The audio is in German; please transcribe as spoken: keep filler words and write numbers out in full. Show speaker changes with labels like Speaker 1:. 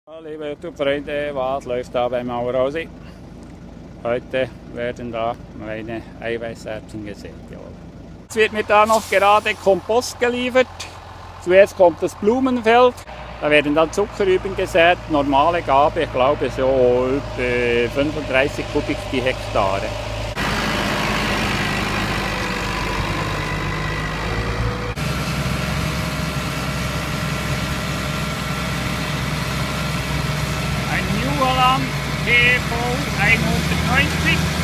Speaker 1: Hallo liebe YouTube-Freunde, was läuft da beim Mauerhausi? Heute werden da meine Eiweißerbsen gesät. Jawohl. Jetzt wird mir da noch gerade Kompost geliefert. Zuerst kommt das Blumenfeld, da werden dann Zuckerrüben gesät. Normale Gabe, ich glaube so etwa fünfunddreißig Kubik die Hektare. New Holland P V hundertneunzig.